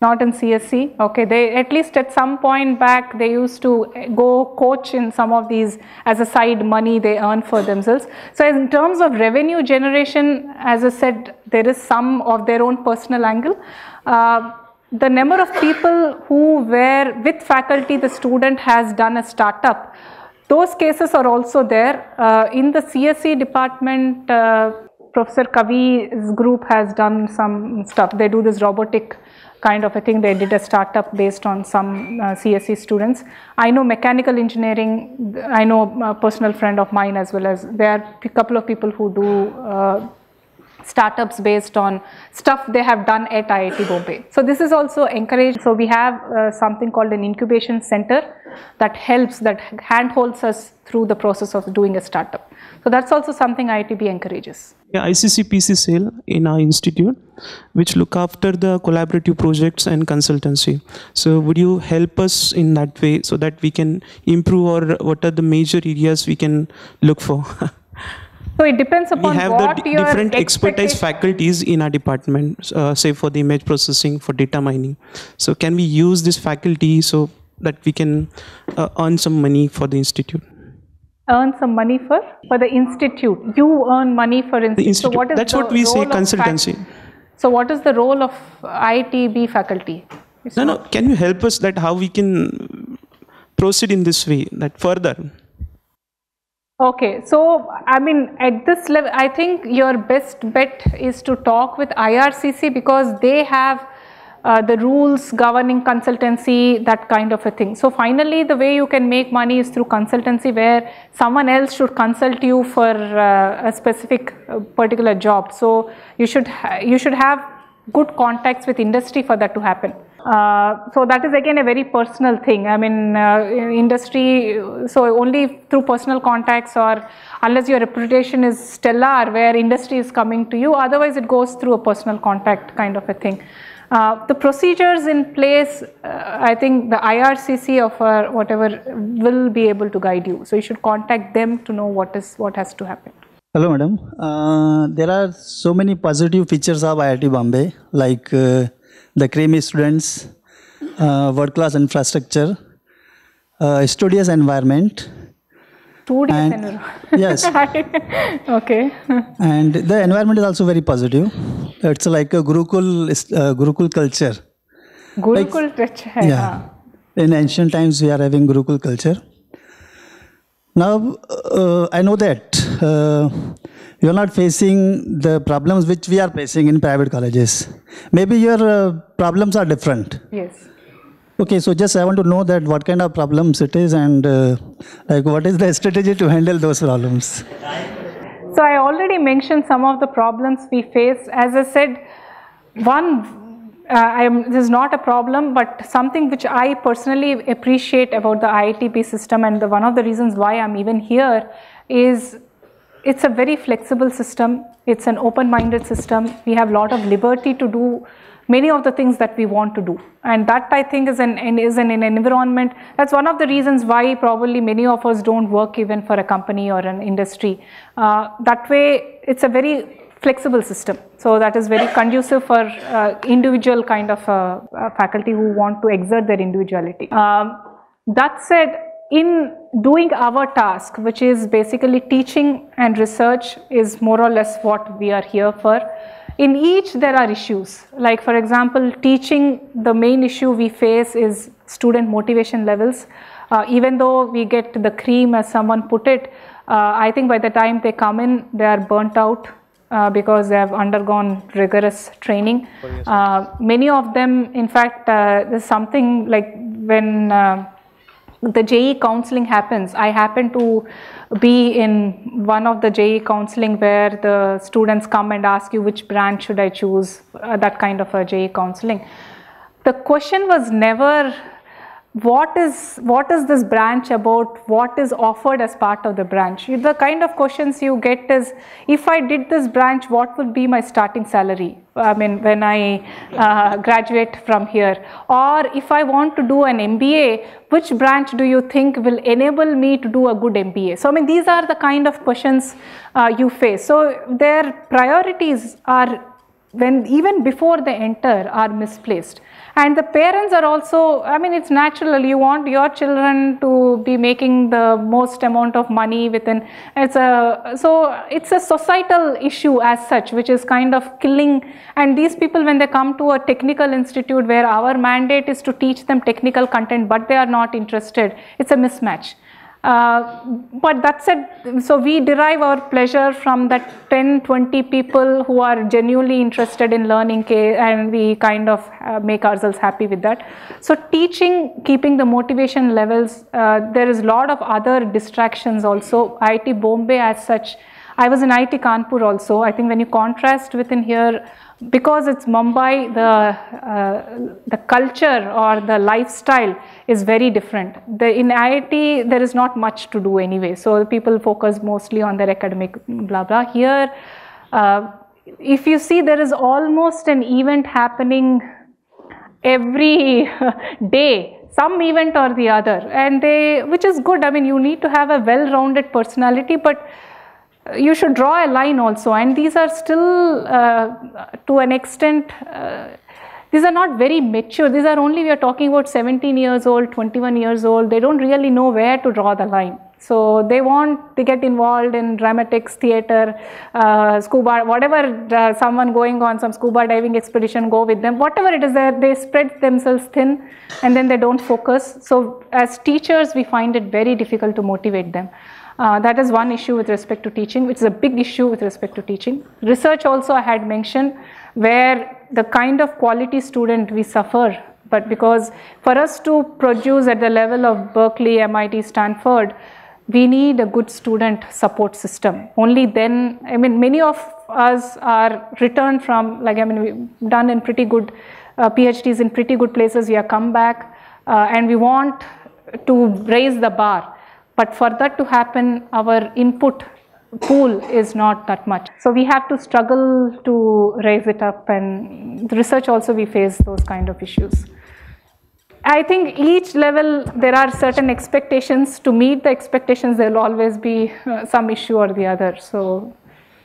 Not in C S C. Okay, they at least at some point back they used to go coach in some of these as a side money they earn for themselves. So in terms of revenue generation, as I said, there is some of their own personal angle. Uh, the number of people who were with faculty, the student has done a startup. Those cases are also there. Uh, in the C S C department, uh, Professor Kavi's group has done some stuff. They do this robotic kind of a thing. They did a startup based on some uh, C S C students. I know mechanical engineering, I know a personal friend of mine as well as there are a couple of people who do uh, startups based on stuff they have done at I I T Bombay. So this is also encouraged. So we have uh, something called an incubation center that helps, that handholds us through the process of doing a startup. So that's also something I I T B encourages. Yeah, I C C P C cell in our institute, which look after the collaborative projects and consultancy. So would you help us in that way so that we can improve, or what are the major areas we can look for? So it depends upon we have what the your different expertise faculties in our department, uh, say for the image processing, for data mining. So can we use this faculty so that we can uh, earn some money for the institute? Earn some money for for the institute. You earn money for institute. The institute. So what is That's the what we say, role of consultancy. fac- So what is the role of I I T B faculty? It's no, not- no. Can you help us that how we can proceed in this way, that further? Okay, so I mean at this level, I think your best bet is to talk with I R C C because they have uh, the rules governing consultancy, that kind of a thing. So finally the way you can make money is through consultancy, where someone else should consult you for uh, a specific uh, particular job. So you should ha you should have good contacts with industry for that to happen. Uh, so that is again a very personal thing. I mean, uh, industry, so only through personal contacts, or unless your reputation is stellar where industry is coming to you, otherwise it goes through a personal contact kind of a thing. Uh, the procedures in place, uh, I think the I R C C or whatever will be able to guide you. So you should contact them to know what is what has to happen. Hello, madam. Uh, there are so many positive features of I I T Bombay, like uh, the creamy students, uh, world-class infrastructure, uh, studious environment. Studious and, environment. Yes. Okay. And the environment is also very positive. It's like a Gurukul, uh, Gurukul culture. Gurukul culture. Like, yeah. In ancient times, we are having Gurukul culture. Now, uh, I know that uh, you are not facing the problems which we are facing in private colleges. Maybe your uh, problems are different. Yes. Okay, so just I want to know that what kind of problems it is, and uh, like what is the strategy to handle those problems. So I already mentioned some of the problems we face. As I said, one, uh, I am, this is not a problem, but something which I personally appreciate about the I I T B system, and the, one of the reasons why I'm even here is it's a very flexible system. It's an open-minded system. We have a lot of liberty to do many of the things that we want to do, and that I think is an, is an, an environment. That's one of the reasons why probably many of us don't work even for a company or an industry. Uh, that way, it's a very flexible system. So that is very conducive for uh, individual kind of uh, uh, faculty who want to exert their individuality. Um, that said, in doing our task, which is basically teaching and research, is more or less what we are here for. In each there are issues, like for example, teaching, the main issue we face is student motivation levels. Uh, even though we get the cream, as someone put it, uh, I think by the time they come in, they are burnt out uh, because they have undergone rigorous training. Uh, many of them, in fact, uh, there's something like when uh, the J E E counseling happens, I happen to be in one of the J E E counseling where the students come and ask you which branch should I choose, uh, that kind of a J E E counseling. The question was never what is what is this branch about, what is offered as part of the branch. The kind of questions you get is, if I did this branch, what would be my starting salary, I mean when I uh, graduate from here, or if I want to do an M B A, which branch do you think will enable me to do a good M B A? So I mean these are the kind of questions uh, you face. So their priorities are when even before they enter, are misplaced. And the parents are also, I mean, it's natural, you want your children to be making the most amount of money within, it's a, so it's a societal issue as such, which is kind of killing. And these people, when they come to a technical institute where our mandate is to teach them technical content, but they are not interested, it's a mismatch. Uh, but that said, so we derive our pleasure from that ten, twenty people who are genuinely interested in learning, and we kind of uh, make ourselves happy with that. So teaching, keeping the motivation levels, uh, there is a lot of other distractions also. I I T Bombay as such, I was in I I T Kanpur also. I think when you contrast within here, because it's Mumbai, the, uh, the culture or the lifestyle is very different. The, in I I T, there is not much to do anyway. So people focus mostly on their academic blah blah. Here, uh, if you see, there is almost an event happening every day, some event or the other, and they, which is good. I mean, you need to have a well-rounded personality, but you should draw a line also, and these are still uh, to an extent, uh, these are not very mature. These are only, we are talking about seventeen years old, twenty-one years old. They don't really know where to draw the line. So they want, they get involved in dramatics, theater, uh, scuba, whatever, uh, someone going on some scuba diving expedition, go with them, whatever it is there, they spread themselves thin and then they don't focus. So as teachers, we find it very difficult to motivate them. Uh, that is one issue with respect to teaching, which is a big issue with respect to teaching. Research also I had mentioned, where the kind of quality student we suffer, but because for us to produce at the level of Berkeley, M I T, Stanford, we need a good student support system. Only then, I mean, many of us are returned from, like, I mean, we've done in pretty good uh, PhDs in pretty good places, we have come back uh, and we want to raise the bar. But for that to happen, our input pool is not that much. So we have to struggle to raise it up, and the research also we face those kind of issues. I think each level there are certain expectations. To meet the expectations, there will always be uh, some issue or the other. So.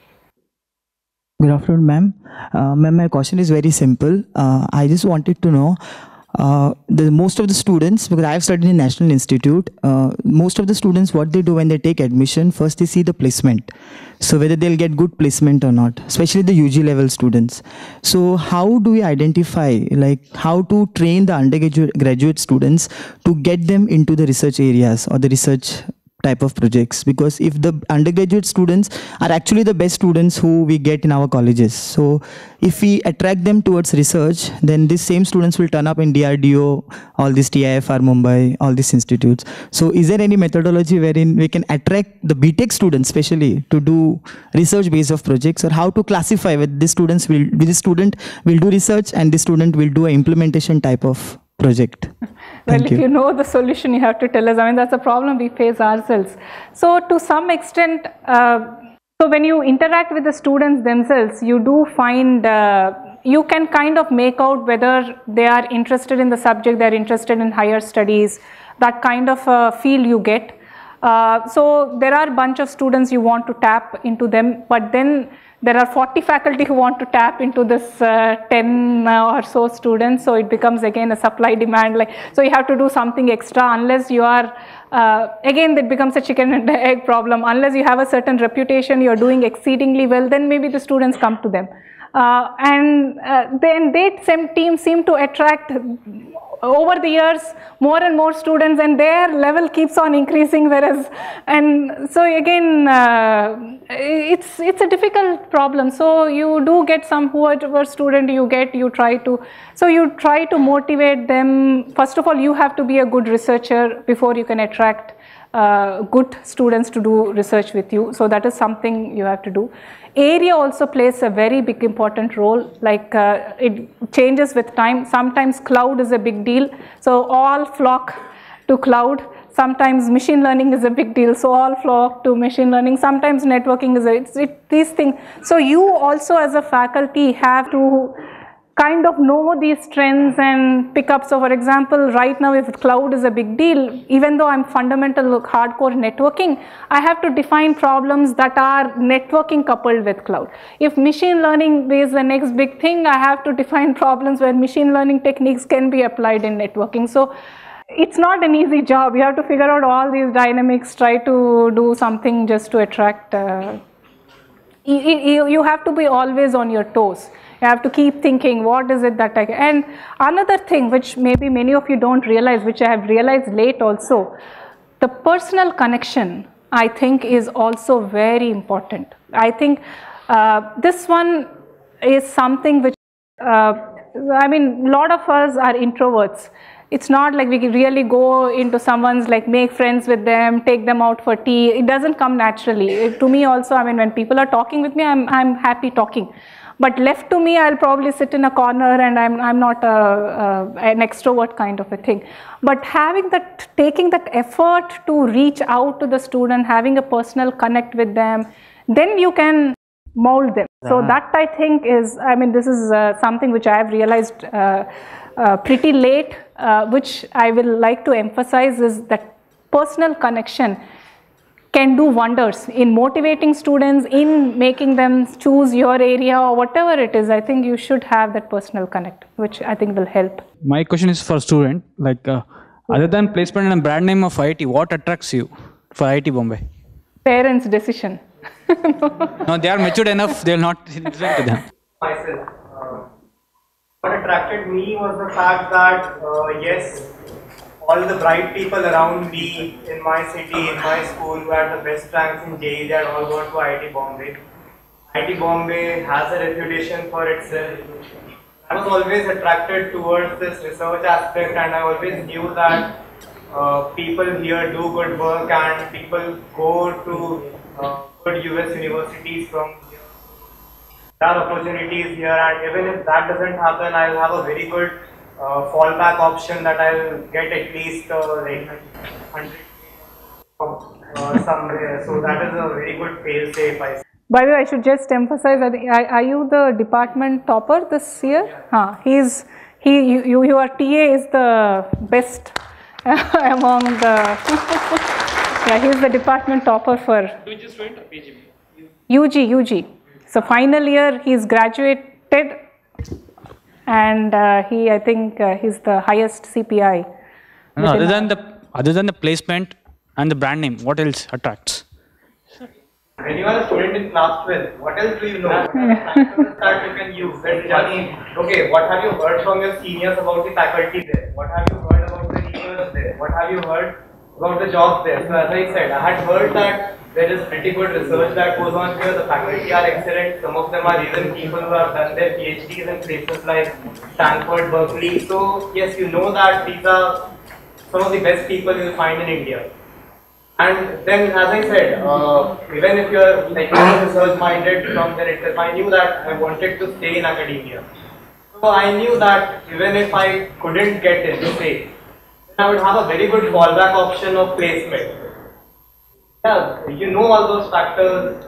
Good afternoon, ma'am. Uh, ma'am, my question is very simple. Uh, I just wanted to know, Uh, the most of the students, because I have studied in National Institute, uh, most of the students, what they do when they take admission, first they see the placement. So whether they'll get good placement or not, especially the U G level students. So how do we identify, like how to train the undergraduate graduate students to get them into the research areas or the research type of projects? Because if the undergraduate students are actually the best students who we get in our colleges, so if we attract them towards research, then these same students will turn up in D R D O, all these T I F R Mumbai, all these institutes. So is there any methodology wherein we can attract the B Tech students especially to do research base of projects, or how to classify whether this students will, this student will do research and this student will do an implementation type of project? Well, Thank if you. you know the solution, you have to tell us. I mean, that's a problem we face ourselves. So to some extent, uh, so when you interact with the students themselves, you do find, uh, you can kind of make out whether they are interested in the subject, they are interested in higher studies, that kind of uh, feel you get. Uh, so there are a bunch of students you want to tap into them, but then there are forty faculty who want to tap into this uh, ten uh, or so students, so it becomes again a supply demand, like, so you have to do something extra. Unless you are, uh, again that becomes a chicken and egg problem, unless you have a certain reputation, you are doing exceedingly well, then maybe the students come to them. Uh, and uh, then they same team seem to attract over the years more and more students, and their level keeps on increasing, whereas, and so again uh, it's it's a difficult problem. So you do get some, whoever student you get, you try to, so you try to motivate them. First of all, you have to be a good researcher before you can attract uh, good students to do research with you. So that is something you have to do. Area also plays a very big important role, like uh, it changes with time. Sometimes cloud is a big deal, so all flock to cloud. Sometimes machine learning is a big deal, so all flock to machine learning. Sometimes networking is a, it's, it, these things. So you also as a faculty have to kind of know these trends and pick up. So for example, right now if cloud is a big deal, even though I'm fundamental hardcore networking, I have to define problems that are networking coupled with cloud. If machine learning is the next big thing, I have to define problems where machine learning techniques can be applied in networking. So it's not an easy job. You have to figure out all these dynamics, try to do something just to attract. Uh, you, you, you have to be always on your toes. You have to keep thinking, what is it that I can. And another thing which maybe many of you don't realize, which I have realized late also, the personal connection, I think, is also very important. I think uh, this one is something which, uh, I mean, a lot of us are introverts. It's not like we can really go into someone's, like make friends with them, take them out for tea. It doesn't come naturally. It, to me also, I mean, when people are talking with me, I'm, I'm happy talking. But left to me, I'll probably sit in a corner and I'm, I'm not a, a, an extrovert kind of a thing. But having that, taking that effort to reach out to the student, having a personal connect with them, then you can mold them. So that I think is, I mean, this is uh, something which I have realized uh, uh, pretty late, uh, which I will like to emphasize is that personal connection can do wonders in motivating students, in making them choose your area or whatever it is. I think you should have that personal connect, which I think will help. My question is for student, like uh, other than placement and brand name of I I T, what attracts you for I I T Bombay? Parents' decision. No, they are matured enough, they will not listen to them. Myself, uh, what attracted me was the fact that, uh, yes, all the bright people around me in my city, in my school, who had the best ranks in J E E, they had all gone to I I T Bombay. I I T Bombay has a reputation for itself. I was always attracted towards this research aspect, and I always knew that uh, people here do good work and people go to uh, good U S universities from here. There are opportunities here, and even if that doesn't happen, I will have a very good Uh, fallback option that I'll get at least uh, like one hundred uh, somewhere. So that is a very good fail safe. I By the way, I should just emphasize that are you the department topper this year? Huh. He's he you, you your T A is the best among the yeah, he's the department topper for You just went to P G B. U G U G. So final year he's graduated. And uh, he, I think, uh, he's the highest C P I. No, other than the other than the placement and the brand name, what else attracts? When you are a student in class twelve, what else do you know? Factors that you can use. Okay, what have you heard from your seniors about the faculty there? What have you heard about the teachers there? What have you heard about the jobs there? So as I said, I had heard that there is pretty good research that goes on here. The faculty are excellent. Some of them are even people who have done their PhDs in places like Stanford, Berkeley. So yes, you know that these are some of the best people you will find in India. And then, as I said, uh, even if you are like research minded from there itself, I knew that I wanted to stay in academia. So I knew that even if I couldn't get in, say, I would have a very good fallback option of placement. Yeah, you know all those factors,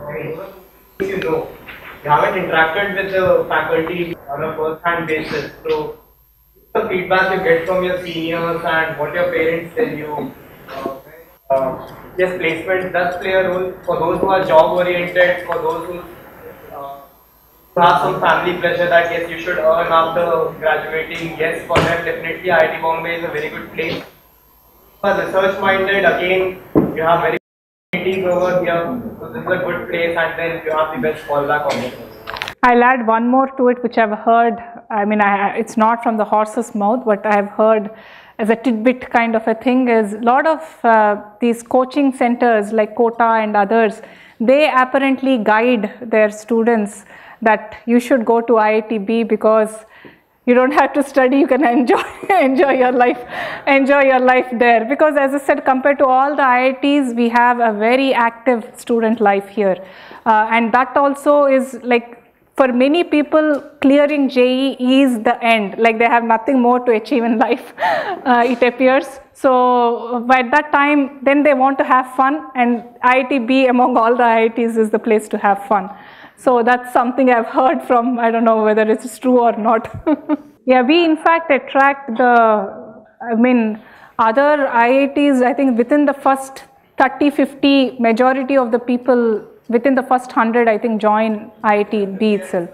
you know. You haven't interacted with the faculty on a first-hand basis. So, the feedback you get from your seniors and what your parents tell you. Uh, uh, yes, placement does play a role for those who are job-oriented, for those who uh, have some family pressure that yes, you should earn after graduating. Yes, for them, definitely I I T Bombay is a very good place. For research-minded, again, you have very over here, so this is a good place, and then you have the best fallback options. I'll add one more to it, which I've heard. I mean, I, it's not from the horse's mouth, but I've heard as a tidbit kind of a thing is a lot of uh, these coaching centers like Kota and others, they apparently guide their students that you should go to I I T B because you don't have to study, you can enjoy enjoy your life, enjoy your life there. Because as I said, compared to all the I I Ts, we have a very active student life here. Uh, and that also is like, for many people, clearing J E E is the end. Like they have nothing more to achieve in life, uh, it appears. So at that time, then they want to have fun, and I I T B among all the I I Ts is the place to have fun. So that's something I've heard from, I don't know whether it's true or not. Yeah, we in fact attract the, I mean, other I I Ts, I think within the first thirty, fifty, majority of the people within the first one hundred, I think, join I I T B itself.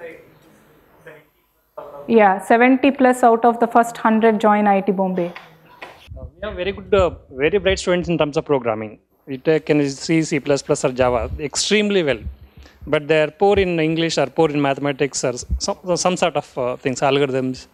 Yeah, seventy plus out of the first one hundred join I I T Bombay. We have very good, uh, very bright students in terms of programming. We can see C plus plus or Java extremely well. But they are poor in English or poor in mathematics or some, some sort of uh, things, algorithms.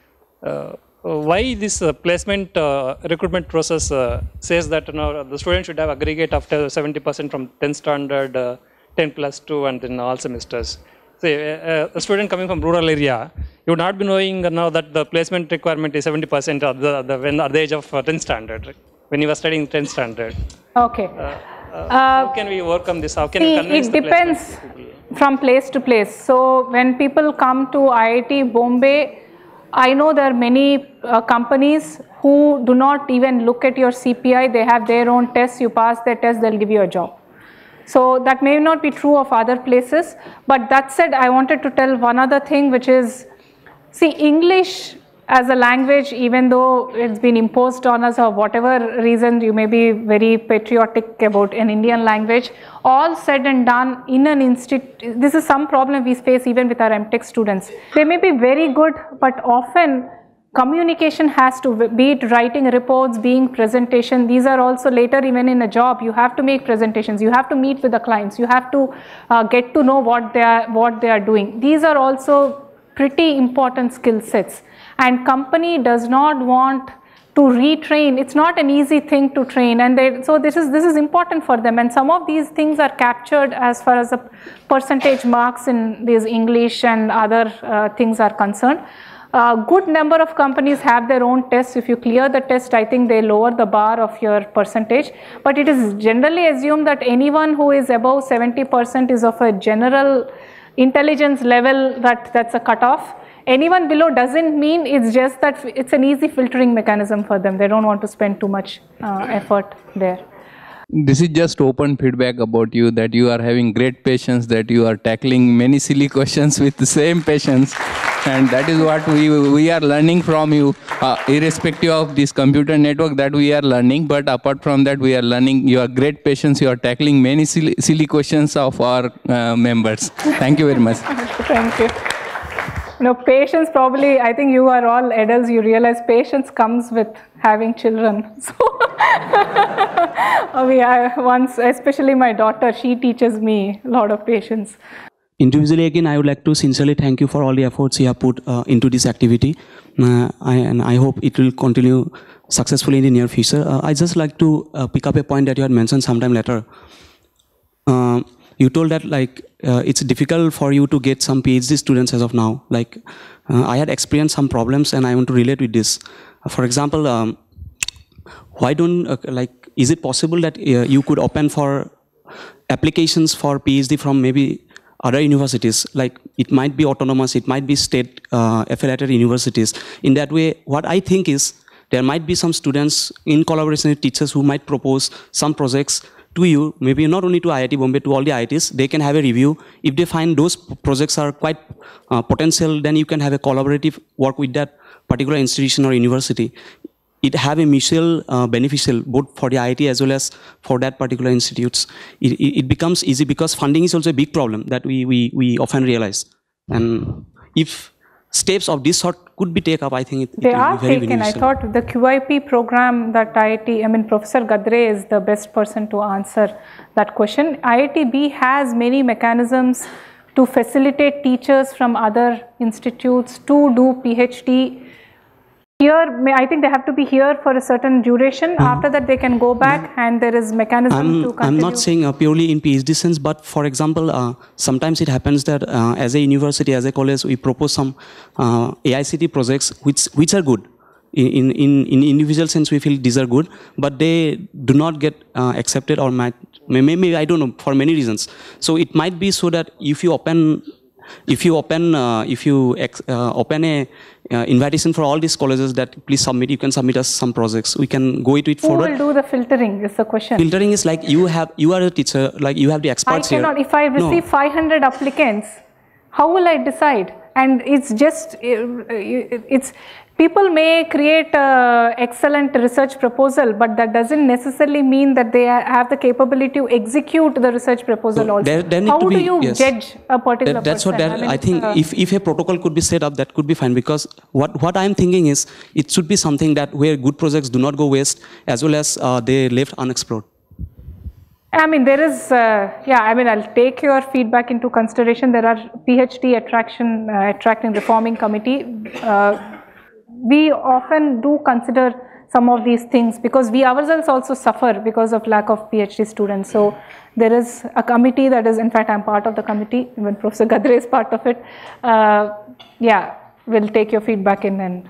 Uh, why this uh, placement uh, recruitment process uh, says that, you know, the student should have aggregate after seventy percent from tenth standard, uh, ten plus two, and then all semesters. Say, uh, a student coming from rural area, you would not be knowing now that the placement requirement is seventy percent at the, the, when, at the age of uh, tenth standard, right? When you were studying tenth standard. Okay. Uh, uh, Uh, how can we overcome this? How can see, we convince it the depends from place to place. So when people come to I I T Bombay, I know there are many uh, companies who do not even look at your C P I. They have their own tests. You pass their test, they'll give you a job. So that may not be true of other places. But that said, I wanted to tell one other thing, which is, see, English as a language, even though it's been imposed on us or whatever reason, you may be very patriotic about an Indian language, all said and done in an institute, this is some problem we face even with our M Tech students. They may be very good, but often communication has to be it writing reports, being presentation. These are also later even in a job, you have to make presentations, you have to meet with the clients, you have to uh, get to know what they are, what they are doing. These are also pretty important skill sets. And company does not want to retrain. It's not an easy thing to train, and they, so this is this is important for them. And some of these things are captured as far as the percentage marks in these English and other uh, things are concerned. A good number of companies have their own tests. If you clear the test, I think they lower the bar of your percentage. But it is generally assumed that anyone who is above seventy percent is of a general intelligence level, that that's a cutoff. Anyone below doesn't mean, it's just that it's an easy filtering mechanism for them. They don't want to spend too much uh, effort there. This is just open feedback about you, that you are having great patience, that you are tackling many silly questions with the same patience. And that is what we, we are learning from you, uh, irrespective of this computer network that we are learning. But apart from that, we are learning your great patience. You are tackling many silly, silly questions of our uh, members. Thank you very much. Thank you. No, patience probably, I think you are all adults, you realize patience comes with having children. So, we are once, especially my daughter, she teaches me a lot of patience. Individually, again, I would like to sincerely thank you for all the efforts you have put uh, into this activity. Uh, I, and I hope it will continue successfully in the near future. Uh, I just like to uh, pick up a point that you had mentioned sometime later. Uh, you told that like uh, it's difficult for you to get some PhD students as of now. Like uh, I had experienced some problems and I want to relate with this. Uh, for example, um, why don't, uh, like, is it possible that uh, you could open for applications for PhD from maybe other universities? Like it might be autonomous, it might be state uh, affiliated universities. In that way, what I think is there might be some students in collaboration with teachers who might propose some projects to you, maybe not only to I I T Bombay, to all the I I Ts. They can have a review. If they find those projects are quite uh, potential, then you can have a collaborative work with that particular institution or university. It have a mutual uh, beneficial both for the I I T as well as for that particular institutes. It, it, it becomes easy because funding is also a big problem that we, we, we often realize. And if steps of this sort could be taken up, I think it, they it will are be very taken. beneficial. I thought the Q I P program that I I T, I mean Professor Gadre is the best person to answer that question. I I T B has many mechanisms to facilitate teachers from other institutes to do PhD. Here, I think they have to be here for a certain duration. Mm. After that, they can go back, and there is mechanism I'm, to continue. I'm not saying uh, purely in PhD sense, but for example, uh, sometimes it happens that uh, as a university, as a college, we propose some uh, A I C T projects which which are good. In, in, in individual sense, we feel these are good, but they do not get uh, accepted or might, maybe, I don't know, for many reasons. So it might be so that if you open if you open, uh, if you ex, uh, open a uh, invitation for all these colleges that please submit, you can submit us some projects. We can go into it Who forward. will do the filtering is the question. Filtering is like you have, you are a teacher, like you have the experts I cannot, here. if I receive No. five hundred applicants, how will I decide? And it's just, it's, people may create an excellent research proposal, but that doesn't necessarily mean that they have the capability to execute the research proposal also. There, there need how to do be, you yes. judge a particular that, that's person? what there, I, mean, I think uh, if, if a protocol could be set up, that could be fine, because what, what I'm thinking is it should be something that where good projects do not go waste, as well as uh, they left unexplored. I mean, there is, uh, yeah, I mean, I'll take your feedback into consideration. There are PhD attraction, uh, attracting reforming committee. Uh, we often do consider some of these things because we ourselves also suffer because of lack of PhD students. So there is a committee that is, in fact, I'm part of the committee, even Professor Gadre is part of it. Uh, yeah, we'll take your feedback in and